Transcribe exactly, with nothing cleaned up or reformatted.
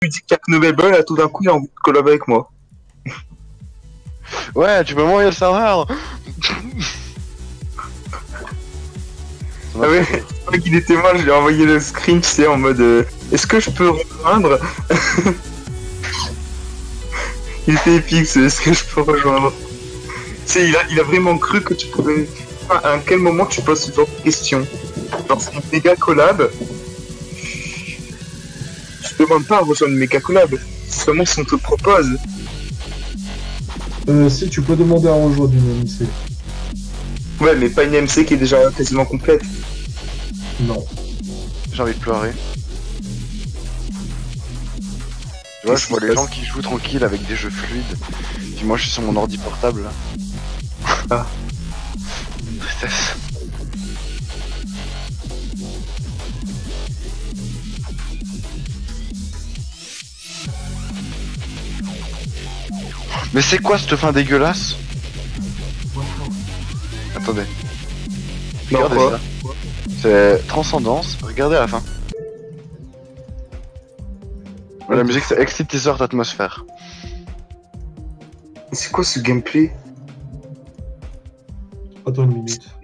lui dis qu'il y a Knobable, là tout d'un coup il a envie de collaborer avec moi. Ouais, tu peux m'envoyer le serveur. Ah ouais, c'est vrai qu'il était moi, je lui ai envoyé le screen, tu sais, en mode euh, est-ce que je peux rejoindre? Il était épique, c'est est-ce que je peux rejoindre? Tu sais, il a, il a vraiment cru que tu pouvais. À quel moment tu poses ce genre de questions? Genre, c'est une méga collab. Je demande pas à rejoindre une méga collab. C'est seulement si on te le propose. Euh, si, tu peux demander à rejoindre une M C. Ouais, mais pas une M C qui est déjà quasiment complète. Non. J'ai envie de pleurer. Tu vois, Qu'est-ce je vois qui les se gens passe qui jouent tranquille avec des jeux fluides. Puis moi, je suis sur mon ordi portable là. Ah. Tristesse. Mais c'est quoi cette fin dégueulasse? Attendez. Non, Regardez quoi ça. C'est Transcendance. Regardez à la fin. Ouais, la musique c'est Exit Desert Atmosphere. C'est quoi ce gameplay? Attends une minute.